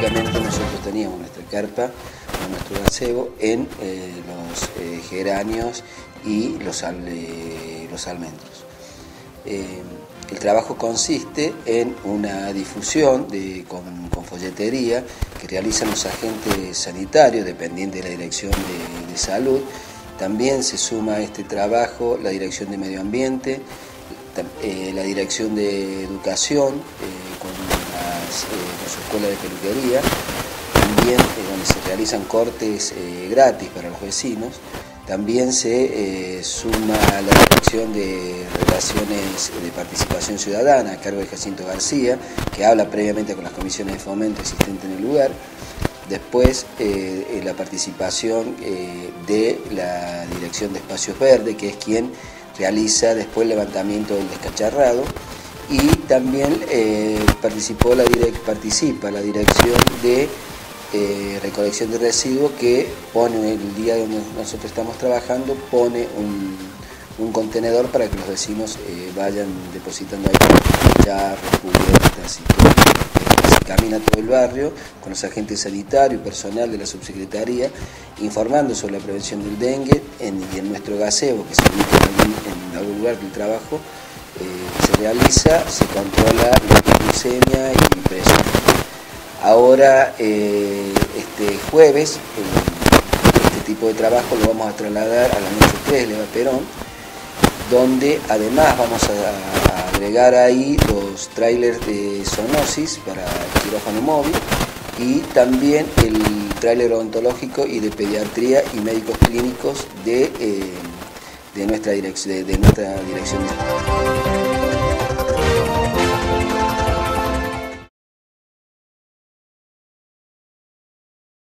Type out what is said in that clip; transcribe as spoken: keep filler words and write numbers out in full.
antiguamente nosotros teníamos nuestra carpa, nuestro gazebo, en eh, los eh, geranios y los, al, eh, los almendros. Eh, el trabajo consiste en una difusión de, con, con folletería que realizan los agentes sanitarios dependientes de la Dirección de, de Salud. También se suma a este trabajo la Dirección de Medio Ambiente, eh, la Dirección de Educación, eh, con, las, eh, con su escuela de peluquería, también eh, donde se realizan cortes eh, gratis para los vecinos. También se eh, suma la Dirección de Relaciones de Participación Ciudadana a cargo de Jacinto García, que habla previamente con las comisiones de fomento existentes en el lugar. Después eh, la participación eh, de la Dirección de Espacios Verdes, que es quien realiza después el levantamiento del descacharrado. Y también eh, participó la direc participa la Dirección de Eh, recolección de residuos, que pone el día donde nosotros estamos trabajando, pone un, un contenedor para que los vecinos eh, vayan depositando ahí charros, cubiertas y todo. Eh, se camina todo el barrio con los agentes sanitarios y personal de la subsecretaría informando sobre la prevención del dengue en, y en nuestro gazebo, que se ubica en algún, en algún lugar del trabajo eh, se realiza, se controla la glucemia y presión. Ahora, eh, este jueves, eh, este tipo de trabajo lo vamos a trasladar a la noche tres de Eva Perón, donde además vamos a, a agregar ahí los trailers de zoonosis para el quirófano móvil y también el tráiler odontológico y de pediatría y médicos clínicos de, eh, de, nuestra, direc de, de nuestra dirección de